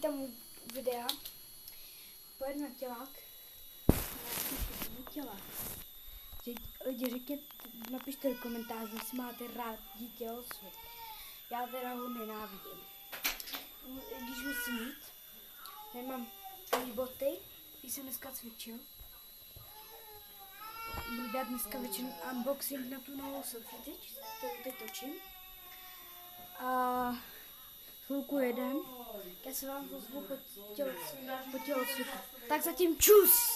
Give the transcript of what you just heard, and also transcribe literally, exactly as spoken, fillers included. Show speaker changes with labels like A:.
A: vítámu videa. Pojď na tělák. Na tělák. Lidi, řekněte, napište do komentářů, jestli máte rád tělocvik. Já teda ho nenávidím. Když musím jít, tady mám tady boty, když jsem dneska cvičil. Budu dát dneska večer unboxing na tu novou selfie teď, kterou teď točím. A chvilku jedem, já se vám pozvu po tělocviku. Tak zatím čus!